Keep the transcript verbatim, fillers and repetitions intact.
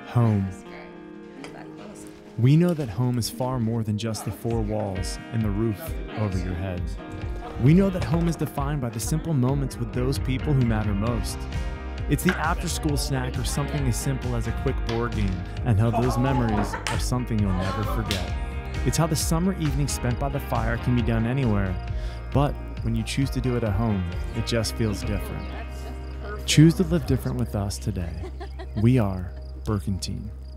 Home. We know that home is far more than just the four walls and the roof over your head. We know that home is defined by the simple moments with those people who matter most. It's the after-school snack or something as simple as a quick board game, and how those memories are something you'll never forget. It's how the summer evening spent by the fire can be done anywhere, but when you choose to do it at home, it just feels different. Choose to live different with us today. We are Burkentine.